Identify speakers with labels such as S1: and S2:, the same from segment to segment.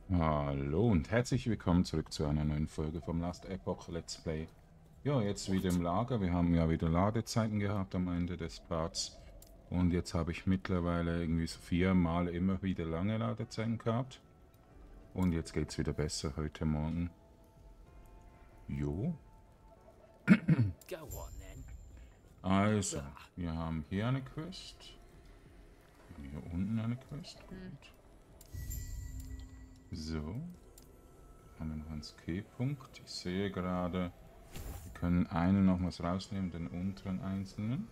S1: Hallo und herzlich willkommen zurück zu einer neuen Folge vom Last Epoch Let's Play. Ja, jetzt wieder im Lager. Wir haben ja wieder Ladezeiten gehabt am Ende des Parts. Und jetzt habe ich mittlerweile irgendwie so 4-mal immer wieder lange Ladezeiten gehabt. Und jetzt geht es wieder besser heute Morgen. Jo. Also, wir haben hier eine Quest. Hier unten eine Quest. Gut. So. Haben wir noch einen Skill-Punkt. Ich sehe gerade, wir können einen nochmals rausnehmen, den unteren einzelnen.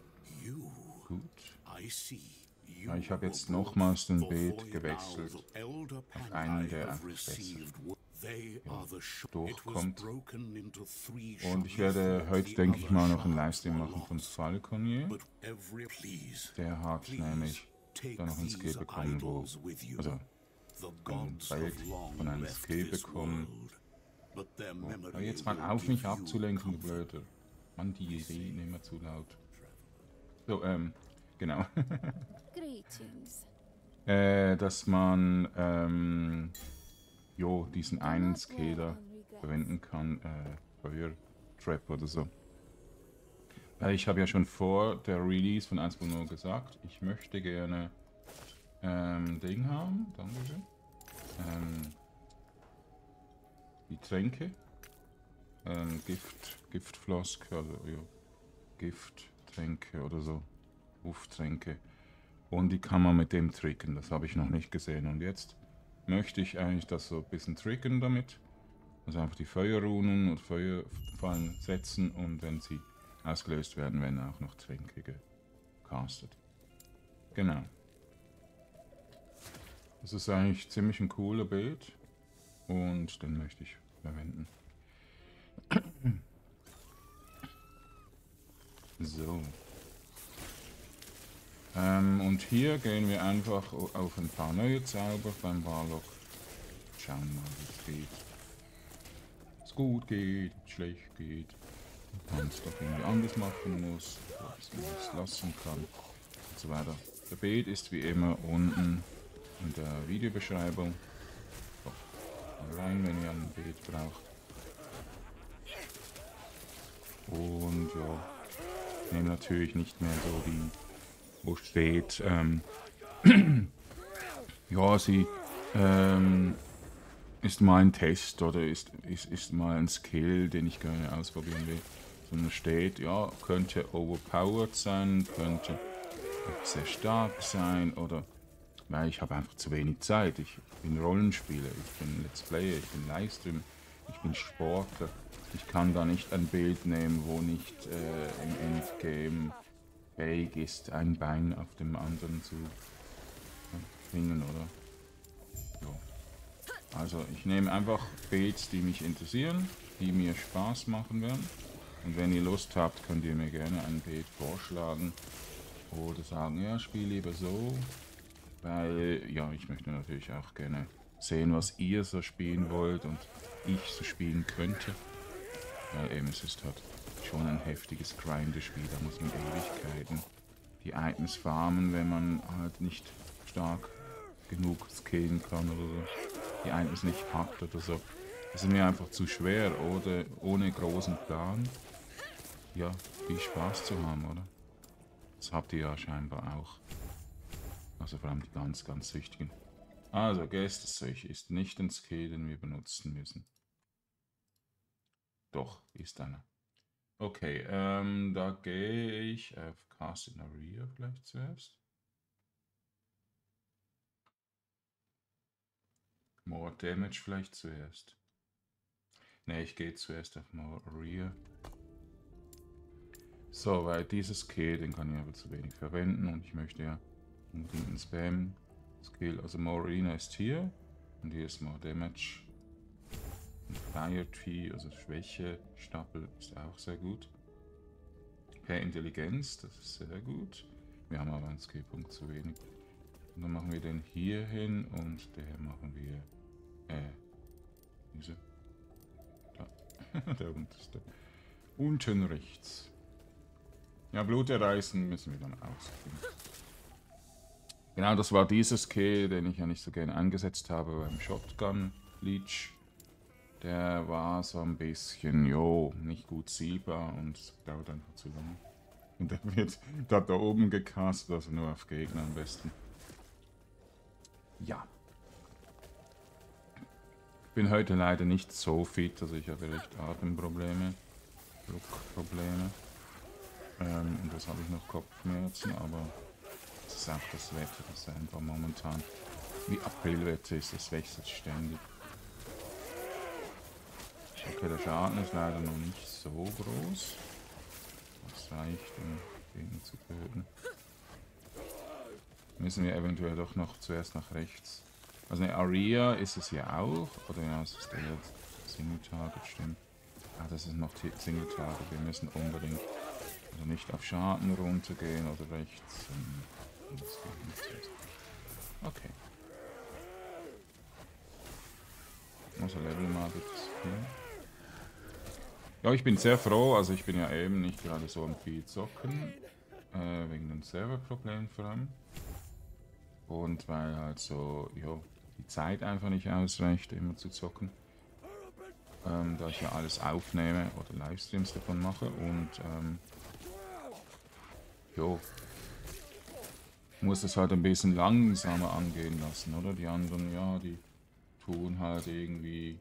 S1: Gut. Ja, ich habe jetzt nochmals den Beet gewechselt auf einen, der einfach besser durchkommt. Und ich werde heute, denke ich mal, noch einen Livestream machen von Falconier. Der hat nämlich da noch ein Skill bekommen, also ein Bild von einem Skill bekommen. Aber jetzt mal auf, mich abzulenken, du Blöder. Mann, die reden immer zu laut. So, genau. Dass man, diesen einen Skater verwenden kann, Feuertrap oder so. Ich habe ja schon vor der Release von 1.0 gesagt, ich möchte gerne Ding haben, dankeschön. Die Tränke. Giftflask, also ja, Gifttränke oder so. Ufftränke. Und die kann man mit dem tricken, das habe ich noch nicht gesehen. Und jetzt möchte ich eigentlich das so ein bisschen tricken damit. Also einfach die Feuerrunen und Feuerfallen setzen und wenn sie ausgelöst werden, werden auch noch Tränke gecastet. Genau. Das ist eigentlich ziemlich ein cooler Bild und den möchte ich verwenden. So. Und hier gehen wir einfach auf ein paar neue Zauber beim Warlock. Schauen mal, wie es geht. Es gut geht, schlecht geht. Man es doch irgendwie anders machen muss, dass man es lassen kann und so weiter. Der Beet ist wie immer unten in der Videobeschreibung. Rein, wenn ihr ein Beet braucht. Und ja, ich nehme natürlich nicht mehr so die, wo steht, ja, sie ist mal ein Test oder ist mal ein Skill, den ich gerne ausprobieren will. Sondern steht, ja, könnte overpowered sein, könnte sehr stark sein oder, weil ich habe einfach zu wenig Zeit. Ich bin Rollenspieler, ich bin Let's Player, ich bin Livestream, ich bin Sportler. Ich kann da nicht ein Bild nehmen, wo nicht im Endgame fähig ist, ein Bein auf dem anderen zu bringen, oder? Ja. Also ich nehme einfach Beets, die mich interessieren, die mir Spaß machen werden. Und wenn ihr Lust habt, könnt ihr mir gerne ein Beet vorschlagen oder sagen, ja, spiel lieber so. Weil, ja, ich möchte natürlich auch gerne sehen, was ihr so spielen wollt und ich so spielen könnte. Weil eben, es ist halt schon ein heftiges Grind-Spiel, da muss man Ewigkeiten die Items farmen, wenn man halt nicht stark genug skillen kann oder so. Die Items nicht hat oder so. Das ist mir einfach zu schwer oder ohne großen Plan. Ja, viel Spaß zu haben, oder? Das habt ihr ja scheinbar auch. Also vor allem die ganz, ganz süchtigen. Also, Geistesseuch ist nicht ein Skill, den wir benutzen müssen. Doch, ist einer. Okay, da gehe ich auf Cast in Area vielleicht zuerst. More Damage vielleicht zuerst. Ne, ich gehe zuerst auf More Area. So, weil dieses Skill, den kann ich aber zu wenig verwenden und ich möchte ja unbedingt einen Spam-Skill. Also More Arena ist hier und hier ist More Damage. Und Fire Tree, also Schwäche, Stapel ist auch sehr gut. Per Intelligenz, das ist sehr gut. Wir haben aber einen Skillpunkt zu wenig. Und dann machen wir den hier hin und der machen wir, diese, da, der unterste. Unten rechts. Ja, Blut erreißen müssen wir dann auskriegen. Genau, das war dieser Skill, den ich ja nicht so gerne eingesetzt habe beim Shotgun Leech. Der war so ein bisschen, nicht gut ziehbar und es dauert einfach zu lange. Und der wird da oben gecastet, also nur auf Gegner am besten. Ja. Bin heute leider nicht so fit, also ich habe recht Atemprobleme, Druckprobleme. Und das habe ich noch Kopfschmerzen, aber das ist auch das Wetter, das ist einfach momentan wie Aprilwetter ist, das wechselt ständig. Okay, der Schaden ist leider noch nicht so groß. Das reicht, um Gegner zu töten. Müssen wir eventuell doch noch zuerst nach rechts. Also eine Aria ist es ja auch. Oder ja, es ist der Single Target, stimmt. Ah, das ist noch Single Target. Wir müssen unbedingt also nicht auf Schaden runtergehen oder rechts. Das geht nicht zuerst. Okay. Also Level mal bitte. Ja, ich bin sehr froh. Also ich bin ja eben nicht gerade so am viel zocken. Wegen den Serverproblemen vor allem. Und weil halt so, die Zeit einfach nicht ausreicht, immer zu zocken. Da ich ja alles aufnehme oder Livestreams davon mache und muss es halt ein bisschen langsamer angehen lassen, oder? Die anderen, ja, die tun halt irgendwie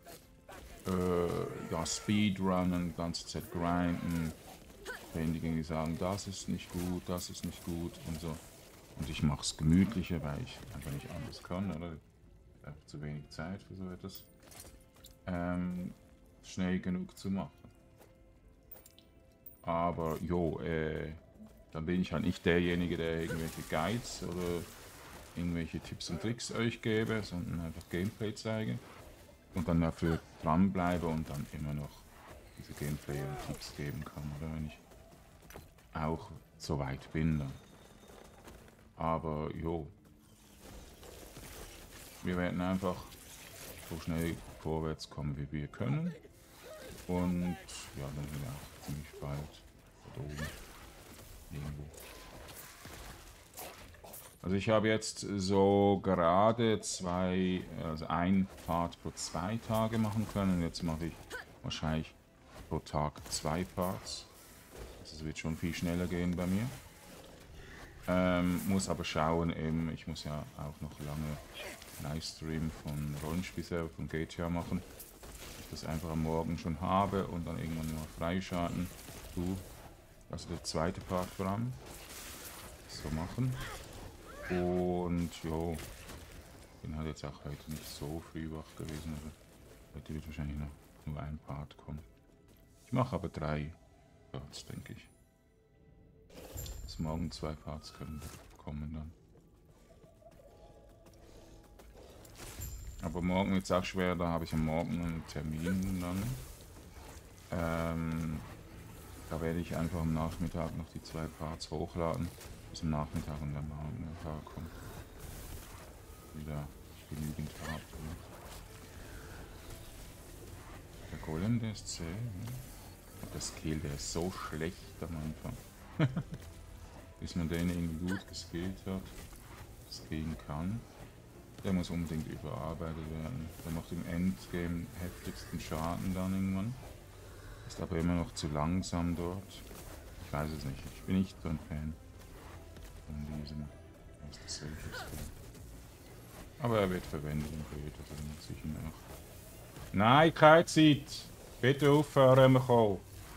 S1: Speedrunnen, die ganze Zeit grinden. Ständig sagen, das ist nicht gut und so. Und ich mache es gemütlicher, weil ich einfach nicht anders kann, oder? Ich habe zu wenig Zeit für so etwas. Schnell genug zu machen. Aber dann bin ich halt nicht derjenige, der irgendwelche Guides oder irgendwelche Tipps und Tricks euch gebe, sondern einfach Gameplay zeige und dann dafür dranbleibe und dann immer noch diese Gameplay und Tipps geben kann, oder wenn ich auch so weit bin dann. Aber wir werden einfach so schnell vorwärts kommen, wie wir können. Und ja, dann sind wir auch ziemlich bald da oben irgendwo. Also ich habe jetzt so gerade ein Part pro 2 Tage machen können. Jetzt mache ich wahrscheinlich pro Tag 2 Parts. Also es wird schon viel schneller gehen bei mir. Muss aber schauen, eben, ich muss ja auch noch lange Livestream von Rollenspielserver von GTA machen. Ich das einfach am Morgen schon habe und dann irgendwann mal freischalten. Also der zweite Part vor allem. So machen. Und bin halt jetzt auch heute nicht so früh wach gewesen. Also heute wird wahrscheinlich noch nur ein Part kommen. Ich mache aber 3 Parts, denke ich. Bis morgen 2 Parts können kommen dann. Aber morgen wird es auch schwer, da habe ich am Morgen einen Termin dann. Da werde ich einfach am Nachmittag noch die 2 Parts hochladen. Bis am Nachmittag und dann morgen ein Tag kommt. Wieder genügend Farbe. Der Golem, der ist zäh. Der Skill, der ist so schlecht am Anfang. Bis man den irgendwie gut geskillt hat, skillen kann. Der muss unbedingt überarbeitet werden. Der macht im Endgame heftigsten Schaden dann irgendwann. Ist aber immer noch zu langsam dort. Ich weiß es nicht. Ich bin nicht so ein Fan von diesem. Was das solches Skill. Aber er wird verwendet im Bild, also muss ich ihn auch. Nein, keine Zeit! Bitte aufhören, Michael!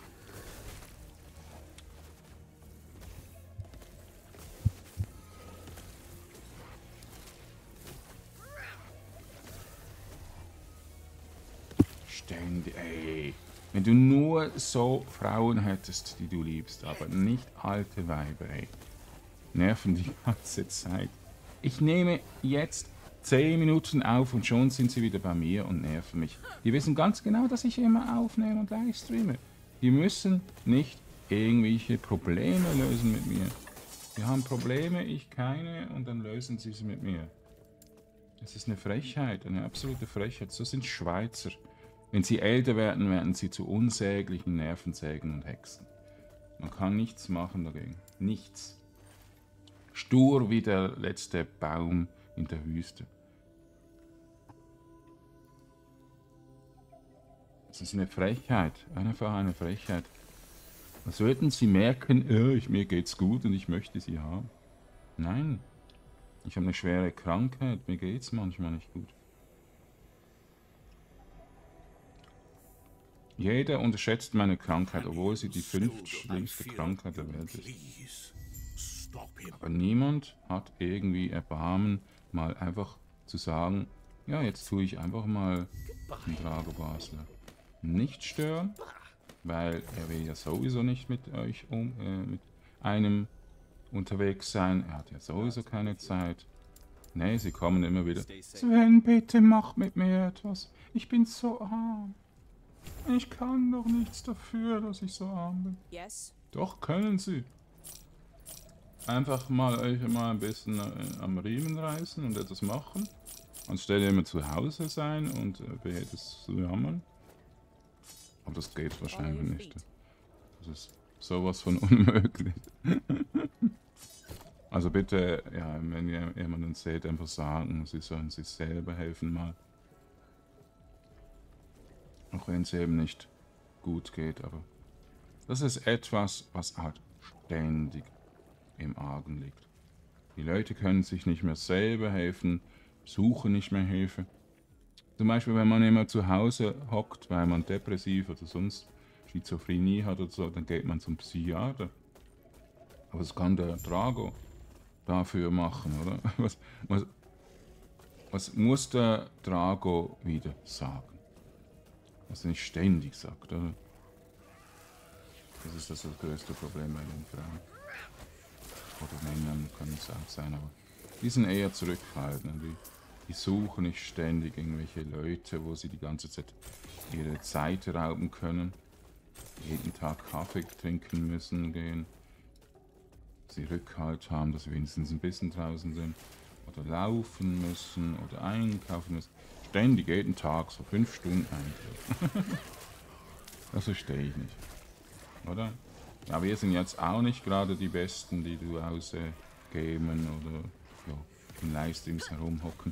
S1: Ständig, ey. Wenn du nur so Frauen hättest, die du liebst, aber nicht alte Weiber, ey. Nerven die ganze Zeit. Ich nehme jetzt 10 Minuten auf und schon sind sie wieder bei mir und nerven mich. Die wissen ganz genau, dass ich immer aufnehme und live streame. Die müssen nicht irgendwelche Probleme lösen mit mir. Die haben Probleme, ich keine und dann lösen sie mit mir. Das ist eine Frechheit, eine absolute Frechheit. So sind Schweizer. Wenn sie älter werden, werden sie zu unsäglichen Nervensägen und Hexen. Man kann nichts machen dagegen. Nichts. Stur wie der letzte Baum in der Wüste. Das ist eine Frechheit, einfach eine Frechheit. Als würden sie merken, mir geht's gut und ich möchte sie haben. Nein, ich habe eine schwere Krankheit, mir geht's manchmal nicht gut. Jeder unterschätzt meine Krankheit, obwohl sie die 5. schlimmste Krankheit der Welt ist. Aber niemand hat irgendwie Erbarmen, mal einfach zu sagen, ja, jetzt tue ich einfach mal den Drago Basler nicht stören, weil er will ja sowieso nicht mit euch mit einem unterwegs sein. Er hat ja sowieso keine Zeit. Nee, sie kommen immer wieder. Sven, bitte mach mit mir etwas. Ich bin so arm. Ich kann doch nichts dafür, dass ich so arm bin. Doch, können sie. Einfach mal euch mal ein bisschen am Riemen reißen und etwas machen. Anstelle immer zu Hause sein und das zu jammern. Aber das geht wahrscheinlich nicht. Das ist sowas von unmöglich. Also bitte, ja, wenn ihr jemanden seht, einfach sagen, sie sollen sich selber helfen mal. Auch wenn es eben nicht gut geht, aber das ist etwas, was halt ständig im Argen liegt. Die Leute können sich nicht mehr selber helfen, suchen nicht mehr Hilfe. Zum Beispiel, wenn man immer zu Hause hockt, weil man depressiv oder sonst Schizophrenie hat oder so, dann geht man zum Psychiater. Aber das kann der Drago dafür machen, oder? Was muss der Drago wieder sagen? Was er nicht ständig sagt, oder? Das ist das größte Problem bei den Frauen. Oder Männern kann es auch sein, aber die sind eher zurückhaltend. Die suchen nicht ständig irgendwelche Leute, wo sie die ganze Zeit ihre Zeit rauben können. Jeden Tag Kaffee trinken müssen gehen. Sie Rückhalt haben, dass sie wenigstens ein bisschen draußen sind. Oder laufen müssen oder einkaufen müssen. Ständig, jeden Tag, so 5 Stunden eigentlich. Das verstehe ich nicht. Oder? Ja, wir sind jetzt auch nicht gerade die Besten, die du gamen oder ja, in Livestreams herumhocken.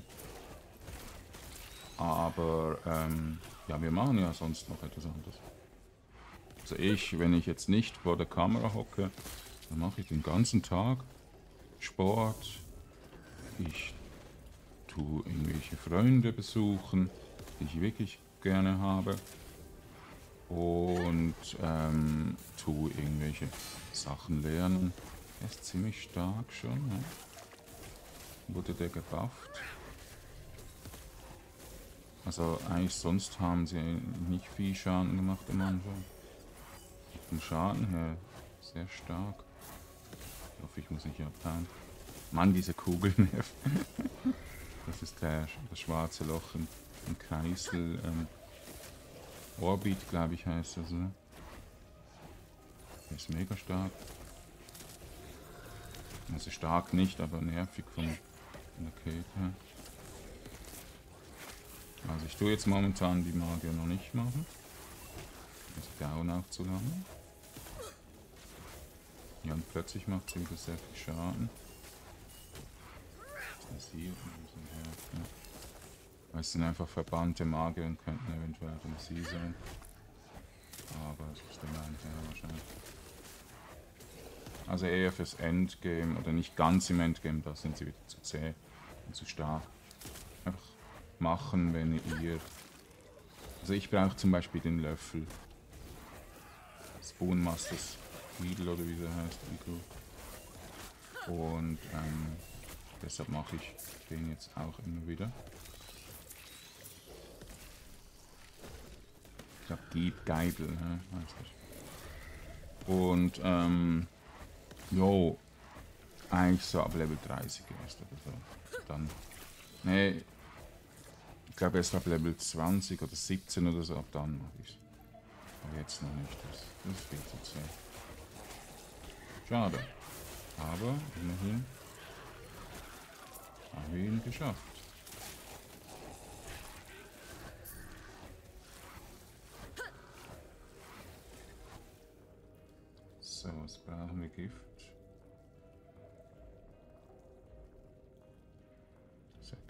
S1: Aber ja, wir machen ja sonst noch etwas anderes. Also wenn ich jetzt nicht vor der Kamera hocke, dann mache ich den ganzen Tag Sport. Ich tue irgendwelche Freunde besuchen, die ich wirklich gerne habe. Und tue irgendwelche Sachen lernen. Er ist ziemlich stark schon. Ne? Wurde der gebufft. Also eigentlich sonst haben sie nicht viel Schaden gemacht am Anfang. Vom Schaden her sehr stark. Ich hoffe, ich muss nicht abhauen. Mann, diese Kugel nervt. Das ist das schwarze Loch im Kreisel. Orbit, glaube ich, heißt das. Ne? Der ist mega stark. Also stark nicht, aber nervig von der Kälte her. Also ich tue jetzt momentan die Magier noch nicht machen. Das dauert auch zu lange. Ja, und plötzlich macht sie wieder sehr viel Schaden. Das ist hier. Es sind einfach verbannte Magier und könnten eventuell auch sie sein. Aber das ist der Mann wahrscheinlich. Also eher fürs Endgame oder nicht ganz im Endgame, da sind sie wieder zu zäh und zu stark. Einfach machen, wenn ihr... Also ich brauche zum Beispiel den Löffel. Spoon Masters Needle oder wie der heißt. Und deshalb mache ich den jetzt auch immer wieder. Ich glaube Deep Geidel, heißt das. Und jo, eigentlich so ab Level 30 erst oder so. Dann, nee, ich glaube erst ab Level 20 oder 17 oder so, ab dann mache ich es. Aber jetzt noch nicht, das ist viel zu zäh. Schade. Aber immerhin haben wir ihn geschafft. So, was brauchen wir? Gift.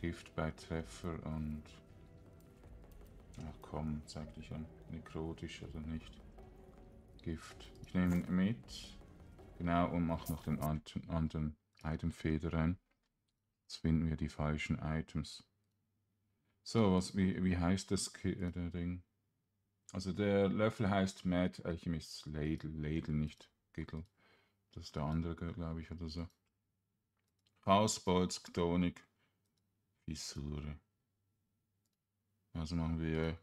S1: Gift bei Treffer und... Ach komm, zeig dich an. Nekrotisch oder nicht. Gift. Ich nehme ihn mit. Genau, und mache noch den anderen Itemfeder rein. Jetzt finden wir die falschen Items. So, wie heißt das der Ding? Also der Löffel heißt Mad Alchemist's Ladle. Ladle, nicht Giggle. Das ist der andere, glaube ich, oder so. Chaosbolz, Chtonik, Fissure. Also machen wir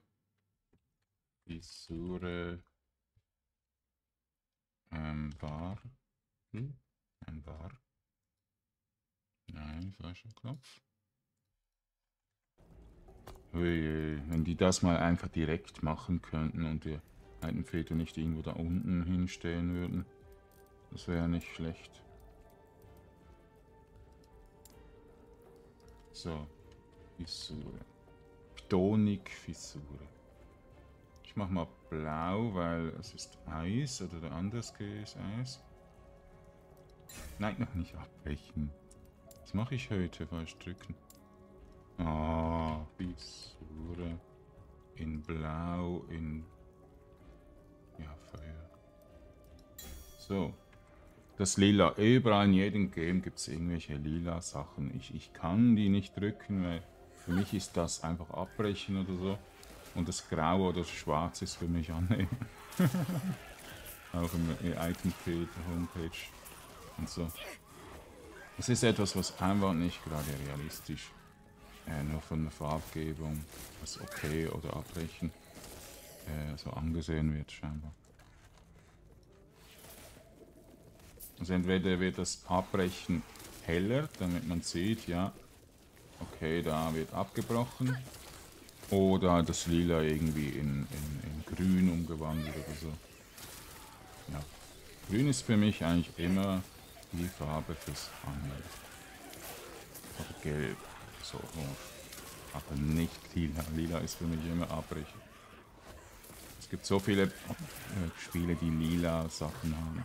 S1: Fissure, Bar. Ein Bar. Nein, falscher Knopf. Ui, wenn die das mal einfach direkt machen könnten und die alten Väter nicht irgendwo da unten hinstellen würden, das wäre nicht schlecht. So, Fissure. Chtonik-Fissure. Ich mach mal blau, weil es ist Eis, oder der andere Skill ist Eis. Nein, noch nicht abbrechen. Was mache ich heute? Falsch drücken. Ah, Fissure. In blau, in... Ja, Feuer. So. Das Lila. Überall in jedem Game gibt es irgendwelche lila Sachen. Ich kann die nicht drücken, weil für mich ist das einfach abbrechen oder so. Und das Grau oder das Schwarz ist für mich annehmen. Auch im Itemfeld, Homepage und so. Das ist etwas, was einfach nicht gerade realistisch, nur von der Farbgebung, das okay oder abbrechen, so angesehen wird scheinbar. Also entweder wird das Abbrechen heller, damit man sieht, ja, okay, da wird abgebrochen. Oder das Lila irgendwie in Grün umgewandelt oder so. Ja. Grün ist für mich eigentlich immer die Farbe fürs Angeln. Oder Gelb, so orange. Aber nicht Lila. Lila ist für mich immer abbrechen. Es gibt so viele Spiele, die lila Sachen haben.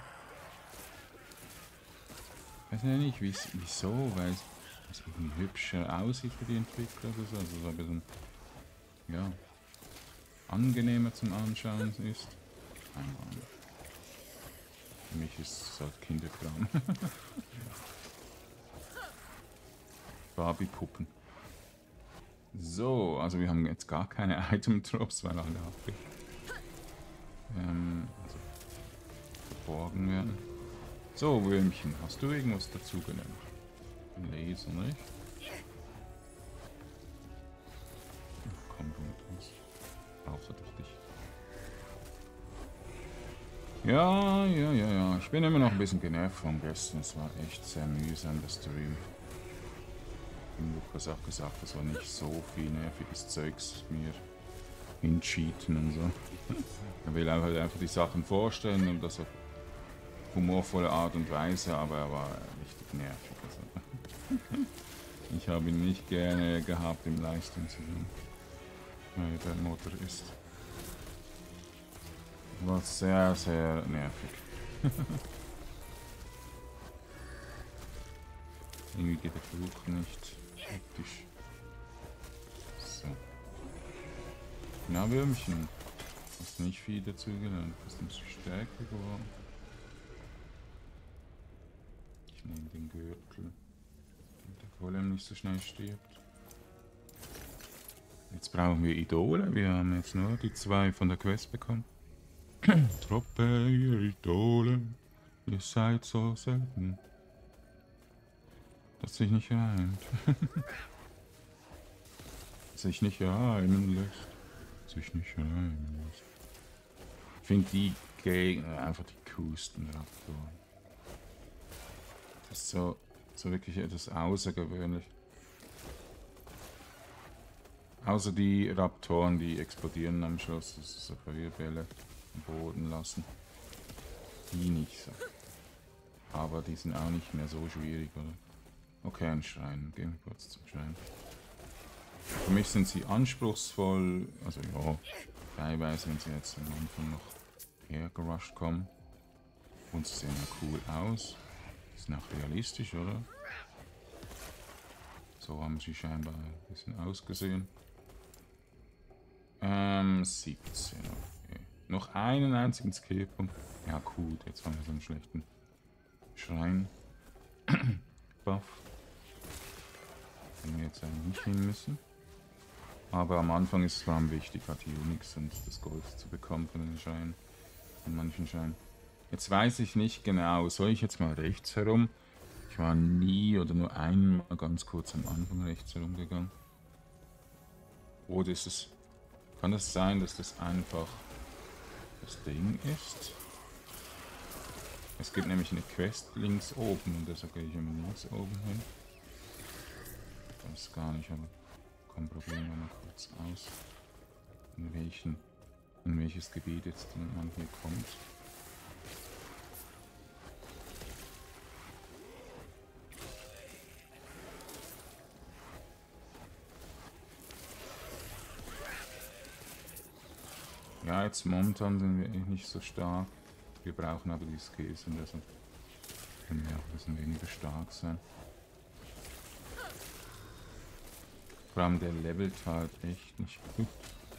S1: Ich weiß ja nicht, wieso, weil es irgendwie hübscher aussieht für die Entwickler oder so. Also so ein bisschen, ja, angenehmer zum Anschauen ist. Keine Ahnung. Für mich ist es halt Kinderkram. Barbie-Puppen. So, also wir haben jetzt gar keine Item-Drops, weil alle also verborgen werden. So, Würmchen, hast du irgendwas dazu gelernt? Laser, nicht? Komm du mit uns. Außer durch dich. Ja. Ich bin immer noch ein bisschen genervt von gestern. Es war echt sehr mühsam, der Stream. Und Lukas auch gesagt, es war nicht so viel nerviges Zeugs mir hincheaten und so. Er will halt einfach die Sachen vorstellen und das auf humorvolle Art und Weise, aber er war richtig nervig. Also. Ich habe ihn nicht gerne gehabt im Livestream zu sehen, weil der Motor ist. War sehr, sehr nervig. Irgendwie geht der Fluch nicht optisch. So. Na, Würmchen. Hast nicht viel dazu gelernt. Bist ein bisschen stärker geworden. Ich nehme den Gürtel. Damit der Golem nicht so schnell stirbt. Jetzt brauchen wir Idole. Wir haben jetzt nur die 2 von der Quest bekommen. Truppe, ihr Idole. Ihr seid so selten. Dass sich nicht reimt. Sich nicht reimen lässt. Sich nicht reimen lässt. Ich finde die Gegner einfach die coolsten Raptoren. Das ist so wirklich etwas außergewöhnlich. Außer die Raptoren, die explodieren am Schluss, das ist so Feuerbälle am Boden lassen. Die nicht so. Aber die sind auch nicht mehr so schwierig, oder? Okay, ein Schrein. Gehen wir kurz zum Schrein. Für mich sind sie anspruchsvoll, also ja, teilweise, wenn sie jetzt am Anfang noch hergerusht kommen. Und sie sehen ja cool aus. Die sind auch realistisch, oder? So haben sie scheinbar ein bisschen ausgesehen. 17, okay. Noch einen einzigen Skillpunkt. Ja gut, jetzt haben wir so einen schlechten Schrein. Buff. Den wir jetzt eigentlich nicht hin müssen. Aber am Anfang ist es vor allem wichtig, halt die Unix und das Gold zu bekommen von den Scheinen. Von manchen Scheinen. Jetzt weiß ich nicht genau, soll ich jetzt mal rechts herum? Ich war nie oder nur einmal ganz kurz am Anfang rechts herumgegangen. Oder ist es... Kann es sein, dass das einfach das Ding ist? Es gibt nämlich eine Quest links oben und deshalb gehe ich immer links oben hin. Ich weiß gar nicht, aber komm, probieren wir mal kurz aus. In welches Gebiet jetzt man hier kommt. Ja, jetzt momentan sind wir nicht so stark. Wir brauchen aber die Skills und deshalb können wir auch ein bisschen weniger stark sein. Vor allem der levelt halt echt nicht gut.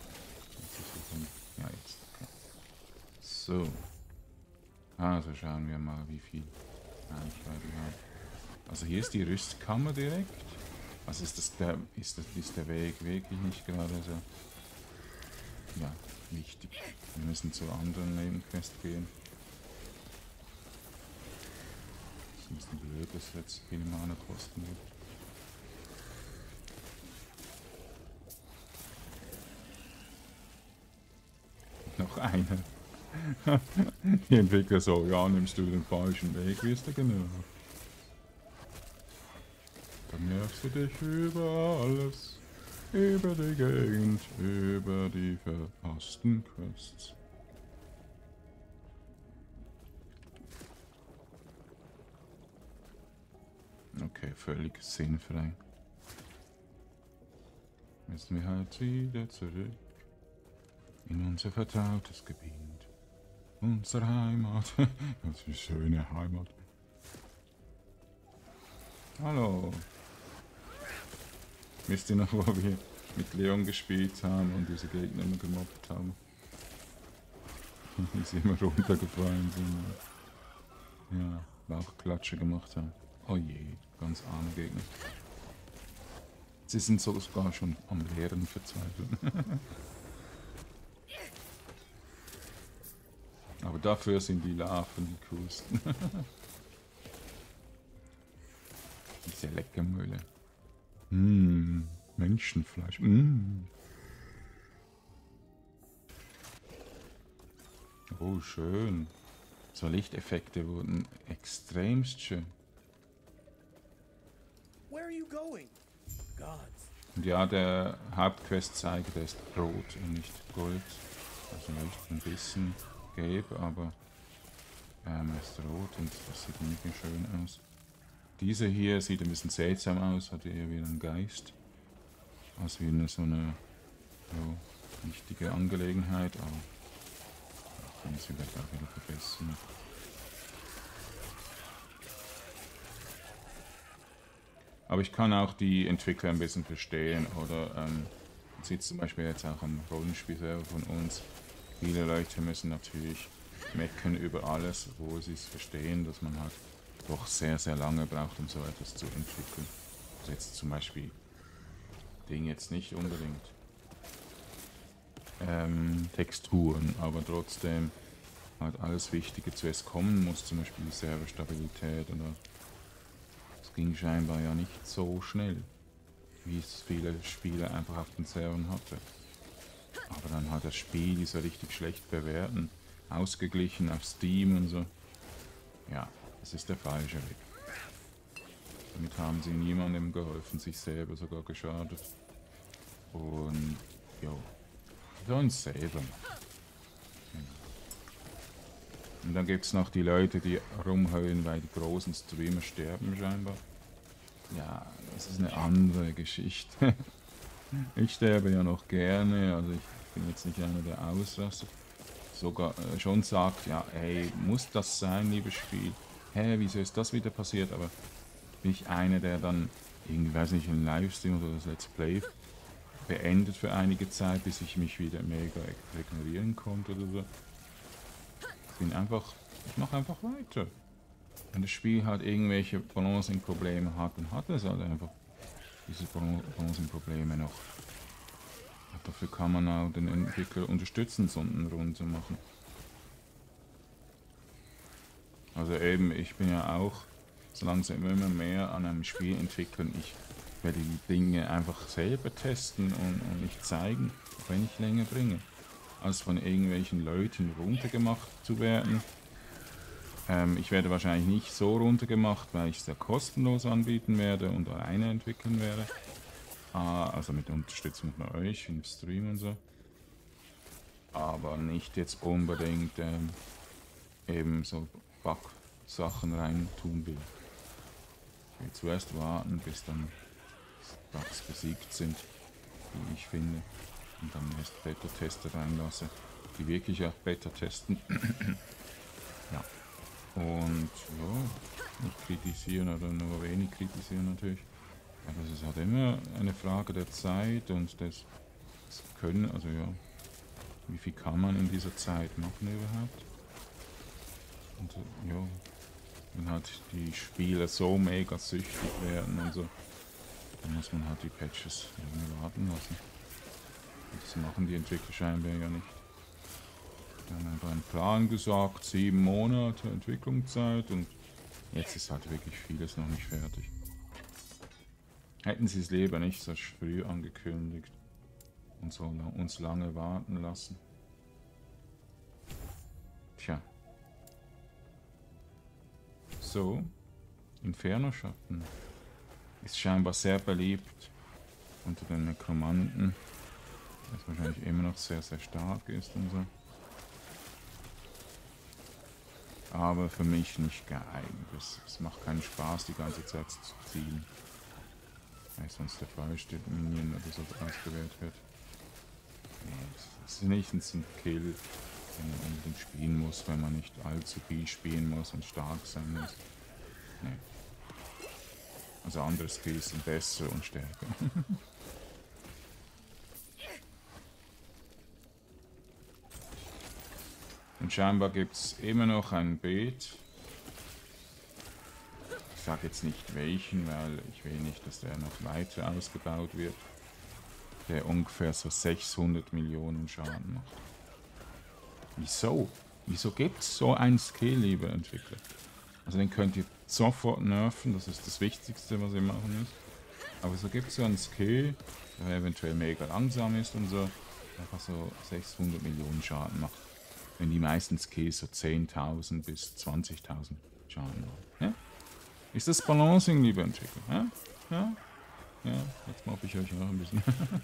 S1: Ja, jetzt. Okay. So. Also schauen wir mal, wie viel Reichweite wir haben. Also hier ist die Rüstkammer direkt. Also ist der Weg wirklich nicht gerade so... Ja, wichtig. Wir müssen zur anderen Nebenquest gehen. Das ist ein bisschen blöd, dass jetzt viele Mana kosten wird. Noch eine. Die Entwickler so, ja, nimmst du den falschen Weg, wirst du genau. Dann nervst du dich über alles. Über die Gegend, über die verpassten Quests. Okay, völlig sinnfrei. Müssen wir halt wieder zurück in unser vertrautes Gebiet. Unsere Heimat. Das ist eine schöne Heimat. Hallo. Wisst ihr noch, wo wir mit Leon gespielt haben und diese Gegner immer gemobbt haben? Die sie immer runtergefallen sind. Ja, Bauchklatsche gemacht haben. Oh je, ganz arme Gegner. Sie sind sogar schon am Lehren verzweifeln. Aber dafür sind die Larven die coolsten. Diese Leckermühle. Menschenfleisch. Oh, schön. So Lichteffekte wurden extremst schön. Und ja, der Hauptquest zeigt, er ist rot und nicht gold. Also leuchtet ein bisschen gelb, aber er ist rot und das sieht nicht mehr schön aus. Diese hier sieht ein bisschen seltsam aus, hat eher wieder einen Geist. Als wie so eine wichtige Angelegenheit, aber ich kann sie vielleicht auch wieder verbessern. Aber ich kann auch die Entwickler ein bisschen verstehen, oder man sieht zum Beispiel jetzt auch am Rollenspielserver von uns, viele Leute müssen natürlich meckern über alles, wo sie es verstehen, dass man halt doch sehr, sehr lange braucht, um so etwas zu entwickeln. Also jetzt zum Beispiel Ding jetzt nicht unbedingt Texturen, aber trotzdem halt alles Wichtige zuerst kommen muss, zum Beispiel die Serverstabilität oder es ging scheinbar ja nicht so schnell, wie es viele Spiele einfach auf den Servern hatte. Aber dann hat das Spiel so richtig schlecht bewerten, ausgeglichen auf Steam und so. Ja, das ist der falsche Weg. Damit haben sie niemandem geholfen, sich selber sogar geschadet. Und, jo, sollen es selber machen. Und dann gibt es noch die Leute, die rumheulen, weil die großen Streamer sterben scheinbar. Ja, das ist eine andere Geschichte. Ich sterbe ja noch gerne, also ich bin jetzt nicht einer, der ausrastet. Sogar schon sagt, ja, hey, muss das sein, liebes Spiel? Hä, wieso ist das wieder passiert? Aber bin ich einer, der dann irgendwie, weiß nicht, ein Livestream oder das Let's Play beendet für einige Zeit, bis ich mich wieder mega regenerieren konnte oder so. Ich mache einfach weiter. Wenn das Spiel halt irgendwelche Balancing-Probleme hat, dann hat es halt einfach diese Balancing-Probleme noch. Und dafür kann man auch den Entwickler unterstützen, so einen runter machen. Also eben, ich bin ja auch so langsam immer mehr an einem Spiel entwickeln. Ich werde die Dinge einfach selber testen und nicht zeigen, wenn ich länger bringe, als von irgendwelchen Leuten runtergemacht zu werden. Ich werde wahrscheinlich nicht so runtergemacht, weil ich es ja kostenlos anbieten werde und alleine entwickeln werde. Also mit Unterstützung von euch im Stream und so. Aber nicht jetzt unbedingt eben so Bug-Sachen rein tun will. Ich will zuerst warten, bis dann Bugs besiegt sind, wie ich finde. Und dann erst Beta-Tester reinlasse, die wirklich auch Beta testen. Ja. Und ja, nicht kritisieren oder nur wenig kritisieren natürlich. Aber es ist halt immer eine Frage der Zeit und des Können, also ja, wie viel kann man in dieser Zeit machen überhaupt? Und ja, wenn halt die Spieler so mega süchtig werden und so, dann muss man halt die Patches irgendwie warten lassen. Und das machen die Entwickler scheinbar ja nicht. Die haben einfach einen Plan gesagt, 7 Monate Entwicklungszeit und jetzt ist halt wirklich vieles noch nicht fertig. Hätten sie es lieber nicht so früh angekündigt und so uns lange warten lassen. Tja. So, Inferno-Schatten ist scheinbar sehr beliebt unter den Nekromanten, was wahrscheinlich immer noch sehr, sehr stark ist und so. Aber für mich nicht geeignet. Es macht keinen Spaß, die ganze Zeit zu ziehen. Weil sonst der falsche Minion oder so ausgewählt wird. Es ist nicht ein Kill, den man unbedingt spielen muss, wenn man nicht allzu viel spielen muss und stark sein muss. Nee. Also andere Skills sind besser und stärker. Und scheinbar gibt es immer noch ein Beet. Ich sage jetzt nicht welchen, weil ich will nicht, dass der noch weiter ausgebaut wird. Der ungefähr so 600 Millionen Schaden macht. Wieso? Wieso gibt es so einen Skill, liebe Entwickler? Also den könnt ihr sofort nerven, das ist das Wichtigste, was ihr machen müsst. Aber so gibt es so einen Skill, der eventuell mega langsam ist und so, einfach so 600 Millionen Schaden macht. Wenn die meisten Skills so 10.000 bis 20.000 Schaden machen. Ja? Ist das Balancing, liebe Entwickler? Ja? Ja? Ja, jetzt mobbe ich euch auch ein bisschen.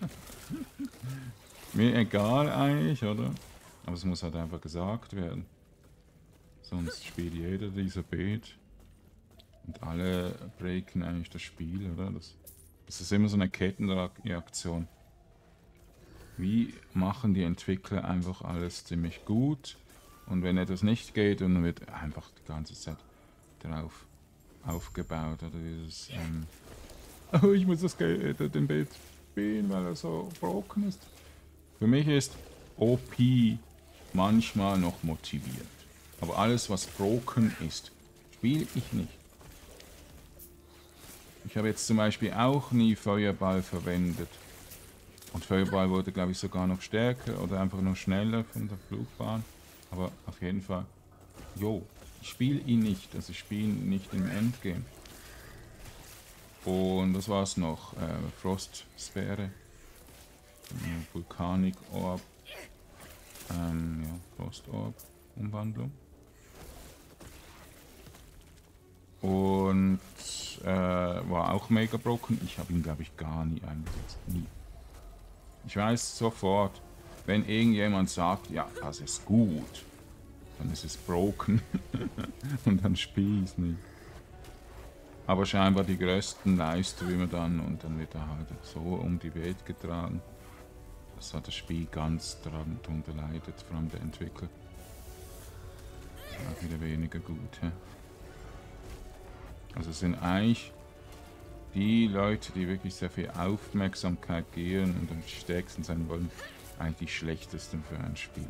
S1: Mir egal eigentlich, oder? Aber es muss halt einfach gesagt werden. Sonst spielt jeder dieser Beat. Und alle breaken eigentlich das Spiel, oder? Das ist immer so eine Kettenreaktion. Wie machen die Entwickler einfach alles ziemlich gut? Und wenn etwas nicht geht, dann wird einfach die ganze Zeit darauf aufgebaut. Oder dieses, oh, ich muss den Bild spielen, weil er so broken ist. Für mich ist OP manchmal noch motiviert. Aber alles, was broken ist, spiele ich nicht. Ich habe jetzt zum Beispiel auch nie Feuerball verwendet. Und Feuerball wurde, glaube ich, sogar noch stärker oder einfach noch schneller von der Flugbahn. Aber auf jeden Fall, jo, ich spiele ihn nicht. Also ich spiele ihn nicht im Endgame. Und das war's noch. Frostsphäre. Vulkanik Orb. Ja, Frost Orb Umwandlung. Und war auch mega broken. Ich habe ihn, glaube ich, gar nie eingesetzt. Nie. Ich weiß sofort, wenn irgendjemand sagt, ja, das ist gut, dann ist es broken. Und dann spiele ich es nicht. Aber scheinbar die größten Livestreamer dann und dann wird er halt so um die Welt getragen. Das hat das Spiel ganz darunter leidet, vor allem der Entwickler. Auch wieder weniger gut. Ja. Also es sind eigentlich die Leute, die wirklich sehr viel Aufmerksamkeit gehen und am stärksten sein wollen, eigentlich die schlechtesten für ein Spiel.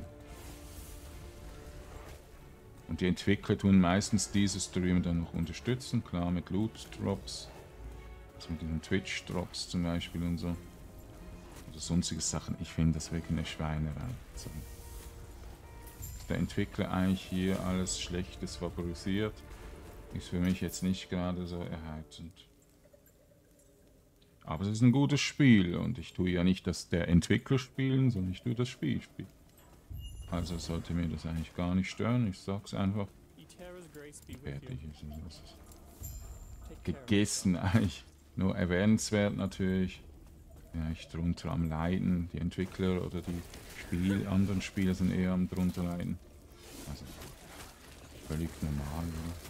S1: Und die Entwickler tun meistens diese Streamer dann noch unterstützen, klar mit Loot-Drops, also mit den Twitch-Drops zum Beispiel und so. Oder sonstige Sachen. Ich finde das wirklich eine Schweinerei. So. Dass der Entwickler eigentlich hier alles Schlechtes favorisiert, ist für mich jetzt nicht gerade so erheiternd. Aber es ist ein gutes Spiel und ich tue ja nicht das der Entwickler spielen, sondern ich tue das Spiel spielen. Also sollte mir das eigentlich gar nicht stören, ich sag's einfach. Fertig ist es. Gegessen eigentlich. Nur erwähnenswert natürlich. Ja, ich drunter am Leiden. Die Entwickler oder die anderen Spieler sind eher am drunter leiden. Also völlig normal,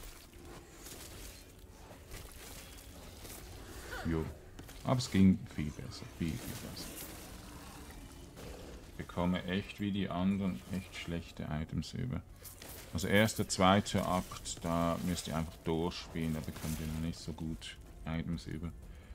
S1: oder? Jo. Aber es ging viel besser, viel besser. Ich bekomme echt wie die anderen echt schlechte Items über. Also erster, zweiter Akt, da müsst ihr einfach durchspielen, da bekommt ihr noch nicht so gut Items über.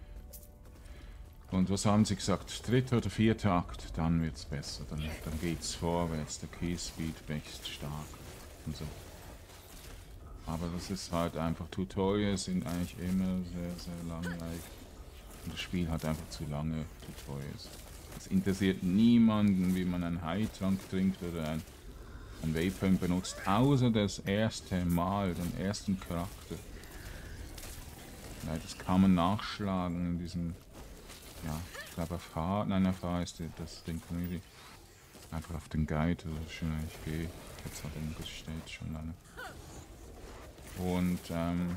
S1: Und was haben sie gesagt? Dritter oder vierter Akt, dann wird's besser, dann geht's vorwärts, der Keyspeed wächst stark und so. Aber das ist halt einfach, Tutorials sind eigentlich immer sehr, sehr langweilig. Und das Spiel hat einfach zu lange Tutorials. Es interessiert niemanden, wie man einen Heiltrank trinkt oder ein Waypoint benutzt, außer das erste Mal, den ersten Charakter. Ja, das kann man nachschlagen in diesem, ja, ich glaube auf H, nein auf H ist das Ding Community. Einfach auf den Guide, oder schon, ich gehe, jetzt hat er gestellt schon lange. Und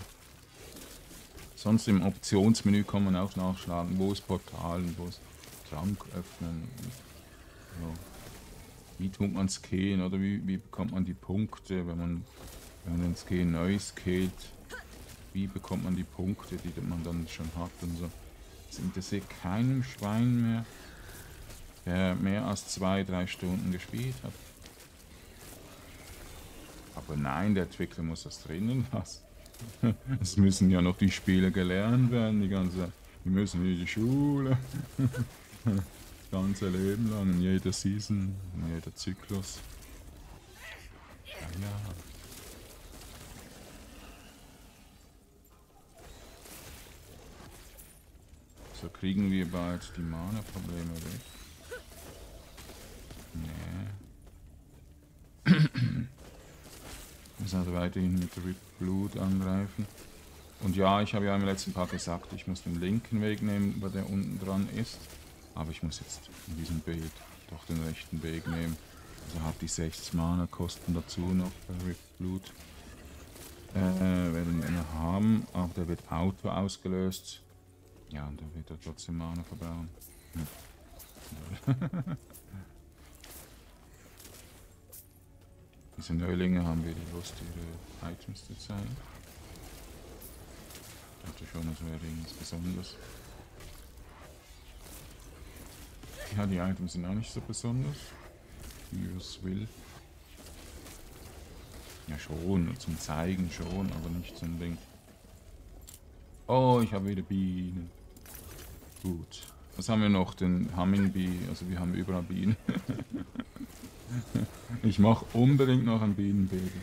S1: sonst im Optionsmenü kann man auch nachschlagen, wo ist Portal und wo ist Trank öffnen. So. Wie tut man Skillen oder wie bekommt man die Punkte, wenn man den Skill neu skillt? Wie bekommt man die Punkte, die man dann schon hat und so. Das interessiert keinem Schwein mehr, der mehr als 2-3 Stunden gespielt hat. Aber nein, der Entwickler muss das drinnen lassen. Es müssen ja noch die Spiele gelernt werden, die müssen in die Schule. Das ganze Leben lang, in jeder Season, in jeder Zyklus. Ja. So kriegen wir bald die Mana-Probleme weg. Nee. Wir müssen also weiterhin mit Ripped Blood angreifen. Und ja, ich habe ja im letzten Part gesagt, ich muss den linken Weg nehmen, wo der unten dran ist. Aber ich muss jetzt in diesem Bild doch den rechten Weg nehmen. Also habe die 6 Mana Kosten dazu noch bei Ripped Blood. Werden wir noch haben, aber der wird Auto ausgelöst. Ja, und da wird er trotzdem Mana verbrauchen. Diese Neulinge haben wir die Lust, ihre Items zu zeigen. Hatte schon, das wäre irgendwas Besonderes. Ja, die Items sind auch nicht so besonders. Wie es will. Ja schon, zum Zeigen schon, aber nicht zum Ding. Oh, ich habe wieder Bienen. Gut. Was haben wir noch? Den Humming Bee. Also wir haben überall Bienen. Ich mache unbedingt noch ein Bienenbild.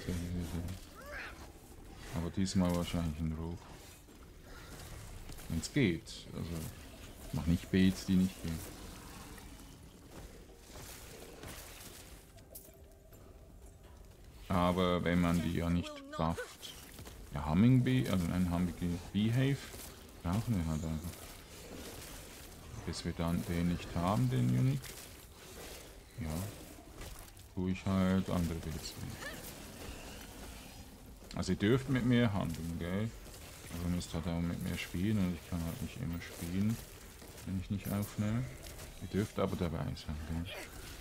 S1: Aber diesmal wahrscheinlich in Rot. Wenn es geht. Also ich mache nicht Beets, die nicht gehen. Aber wenn man die ja nicht bufft. Ja, Humming Bee, also ein Humming Beehive, brauchen wir halt einfach. Bis wir dann den nicht haben, den Unique. Ja. Tue ich halt andere Beets. Also ihr dürft mit mir handeln, gell? Aber ihr müsst halt auch mit mir spielen und ich kann halt nicht immer spielen, wenn ich nicht aufnehme. Ihr dürft aber dabei sein, gell?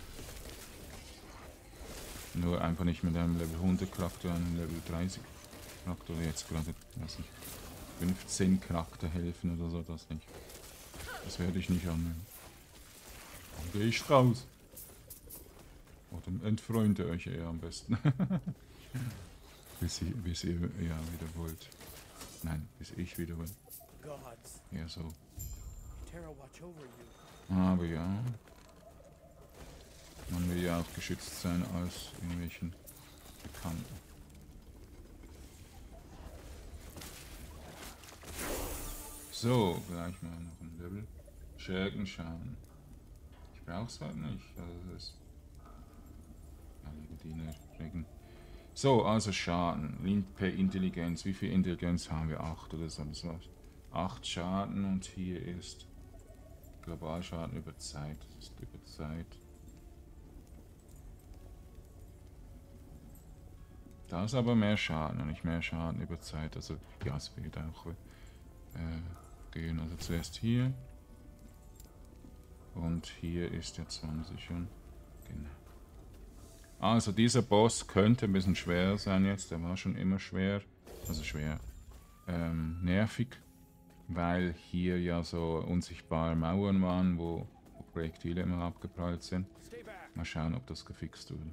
S1: Nur einfach nicht mit einem Level 100 Charakter, einem Level 30 Charakter oder jetzt gerade, weiß nicht, 15 Charakter helfen oder so, das nicht. Das werde ich nicht annehmen. Dann gehe ich raus. Oder entfreunde euch eher am besten. bis ihr ja wieder wollt. Nein, bis ich wieder will. Ja, so.
S2: Terra watch over you.
S1: Aber ja. Man will ja auch geschützt sein als irgendwelchen Bekannten. So, gleich mal noch ein Level. Schurkenschaden. Ich brauch's halt nicht. Also das ist. Ja, liebe Diener, Regen. So, also Schaden. Per Intelligenz. Wie viel Intelligenz haben wir? 8 oder so. 8 Schaden und hier ist Globalschaden über Zeit. Das ist über Zeit. Da ist aber mehr Schaden und nicht mehr Schaden über Zeit. Also ja, es wird auch gehen. Also zuerst hier. Und hier ist der 20 schon. Genau. Also dieser Boss könnte ein bisschen schwer sein jetzt. Der war schon immer schwer. Also schwer. Nervig. Weil hier ja so unsichtbare Mauern waren, wo Projektile immer abgeprallt sind. Mal schauen, ob das gefixt wurde.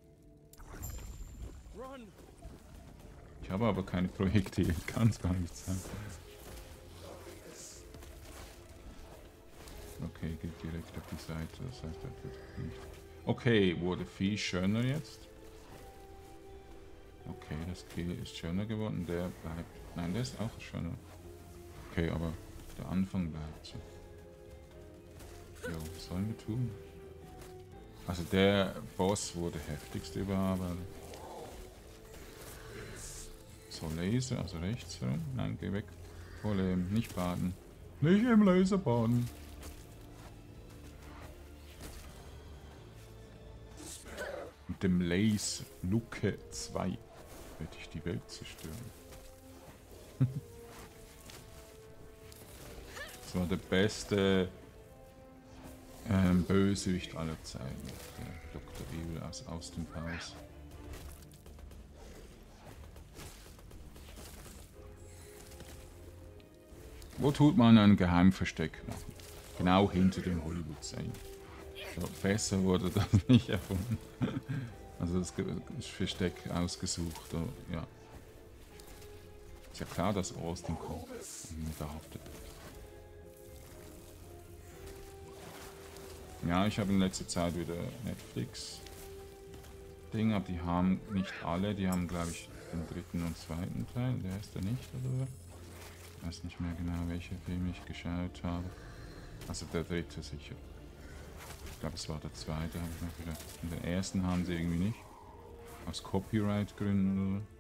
S1: Ich habe aber keine Projektile, kann es gar nicht sein. Okay, geht direkt auf die Seite, das heißt, das wird nicht. Okay, wurde viel schöner jetzt. Okay, das Kill ist schöner geworden, der bleibt. Nein, der ist auch schöner. Okay, aber der Anfang bleibt so. Jo, was sollen wir tun? Also der Boss wurde heftigst überarbeitet. So, Laser, also rechts herum. Nein, geh weg. Problem, nicht baden. Nicht im Laser baden. Mit dem Laser Luke 2 werde ich die Welt zerstören. Das war der beste Bösewicht aller Zeiten. Der Dr. Evil aus dem Haus. Wo tut man ein Geheimversteck machen? Genau hinter dem Hollywood-Sign. So, besser wurde das nicht erfunden. Also das Versteck ausgesucht. Oh, ja. Ist ja klar, dass Austin kommt. Behauptet. Ja, ich habe in letzter Zeit wieder Netflix-Ding, aber die haben nicht alle. Die haben, glaube ich, den 3. und 2. Teil. Der ist der nicht, oder? Ich weiß nicht mehr genau, welcher Film ich geschaut habe. Also der 3. sicher. Ich glaube, es war der 2. habe ich noch gedacht. Und den 1. haben sie irgendwie nicht. Aus Copyright-Gründen oder?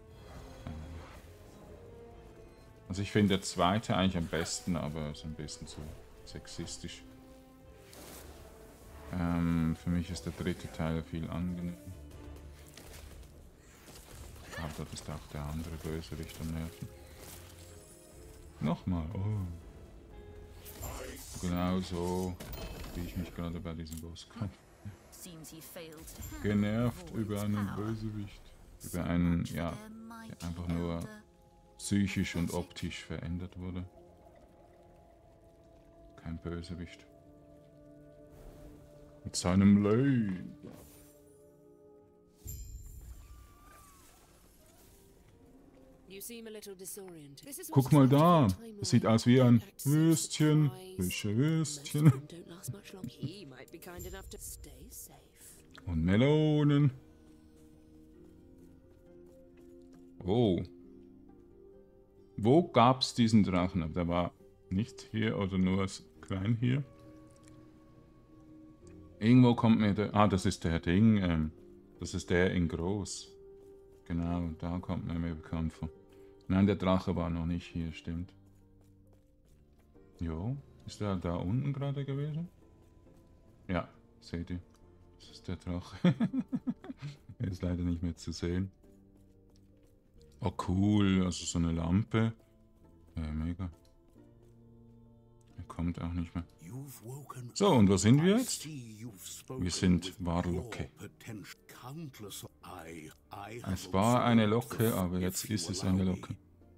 S1: Also ich finde der 2. eigentlich am besten, aber ist ein bisschen zu sexistisch. Für mich ist der 3. Teil viel angenehmer. Aber dort ist auch der andere Bösewicht am Nerven. Nochmal, oh. Genau so, wie ich mich gerade bei diesem Boss kann. Genervt über einen Bösewicht. Über einen, ja, der einfach nur psychisch und optisch verändert wurde. Kein Bösewicht. Mit seinem Leben. Guck mal da, es sieht aus wie ein Würstchen, frische Würstchen. Und Melonen. Oh. Wo gab's diesen Drachen? Der war nicht hier oder nur klein hier. Irgendwo kommt mir der... Ah, das ist der Ding. Das ist der in groß. Genau, da kommt mir bekannt vor. Nein, der Drache war noch nicht hier, stimmt. Jo, ist der da unten gerade gewesen? Ja, seht ihr. Das ist der Drache. Er ist leider nicht mehr zu sehen. Oh cool, also so eine Lampe. Ja, mega. Er kommt auch nicht mehr. So, und wo sind wir jetzt? Wir sind Warlocke. Es war eine Locke, aber jetzt ist es eine Locke.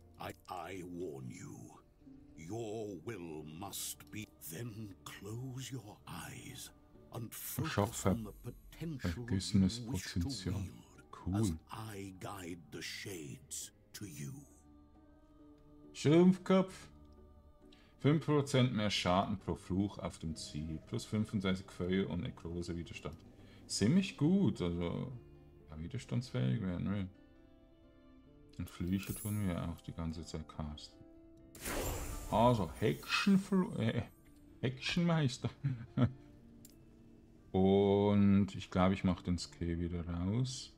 S1: Schaffe vergessenes Potenzial. Cool. Schrumpfkopf. 5% mehr Schaden pro Fluch auf dem Ziel. Plus 35 Feuer und Nekrose Widerstand. Ziemlich gut, also ja, widerstandsfähig werden wir. Und Flüche tun wir auch die ganze Zeit casten. Also Hexenmeister. Und ich glaube, ich mache den Skill wieder raus.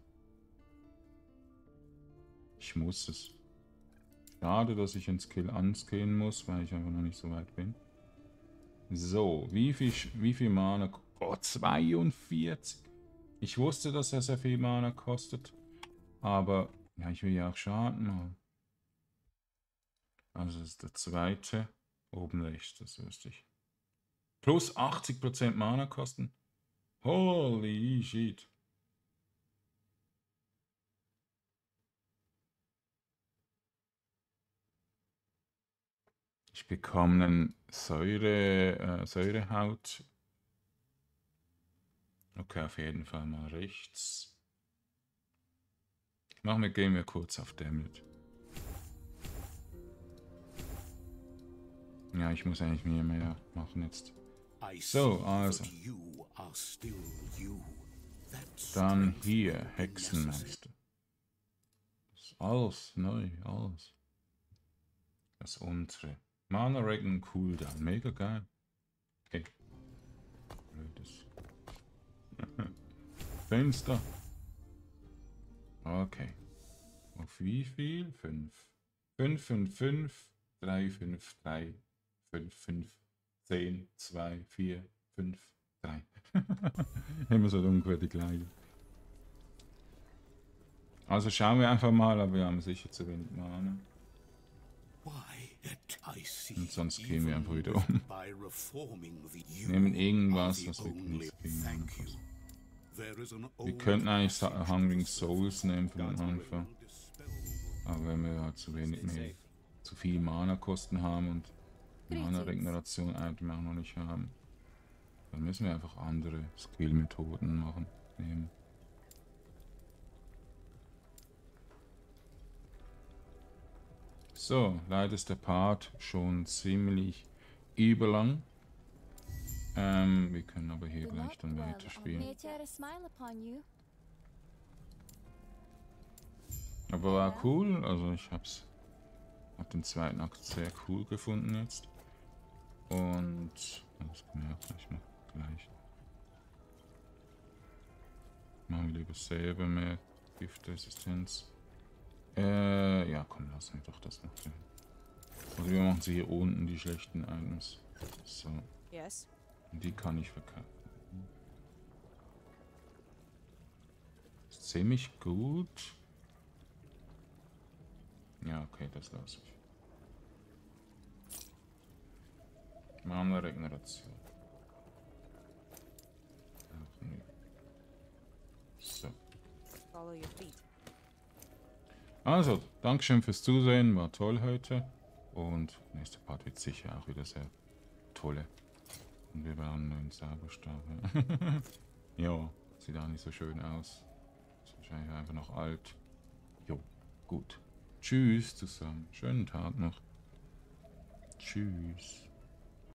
S1: Ich muss es. Schade, dass ich einen Skill unskillen muss, weil ich einfach noch nicht so weit bin. So, wie viel Mana? Oh, 42. Ich wusste, dass er sehr viel Mana kostet. Aber, ja, ich will ja auch Schaden machen. Also, das ist der zweite. Oben rechts, das wüsste ich. Plus 80% Mana kosten. Holy shit. Ich bekomme einen Säurehaut. Okay, auf jeden Fall mal rechts. Gehen wir kurz auf Damage. Ja, ich muss eigentlich mehr machen jetzt. So, also. Dann hier, Hexenmeister. Das ist alles neu, alles. Das untere. Mana Regen Cooldown, mega geil. Okay. Blödes. Fenster. Okay. Auf wie viel? 5. 5, 5, 5, 3, 5, 3, 5, 5, 10, 2, 4, 5, 3. Immer so ungefähr die gleiche. Also schauen wir einfach mal, aber wir haben sicher zu wenig Mana. Und sonst gehen wir einfach wieder um. Nehmen irgendwas, was wirklich nicht viel Mana kostet. Wir könnten eigentlich Hungering Souls nehmen für den Anfang. Aber wenn wir halt zu viel Mana-Kosten haben und Mana-Regeneration-Item auch noch nicht haben, dann müssen wir einfach andere Skill-Methoden nehmen. So, leider ist der Part schon ziemlich überlang. Wir können aber hier gleich dann weiterspielen. Aber war cool, also ich hab den zweiten Akt sehr cool gefunden jetzt. Und das können wir auch gleich machen. Machen wir lieber selber mehr Giftresistenz. Ja, komm, lassen wir doch das noch. Also wir machen sie hier unten, die schlechten Items. So.
S3: Yes.
S1: Und die kann ich verkaufen. Ist ziemlich gut. Ja, okay, das lasse ich. Mana Regeneration. Ach, nee. So.
S3: Follow your feet.
S1: Also, Dankeschön fürs Zusehen, war toll heute. Und nächster Part wird sicher auch wieder sehr tolle. Und wir bauen einen neuen Zauberstab. Ja, sieht auch nicht so schön aus. Ist wahrscheinlich einfach noch alt. Jo, gut. Tschüss zusammen. Schönen Tag noch. Tschüss.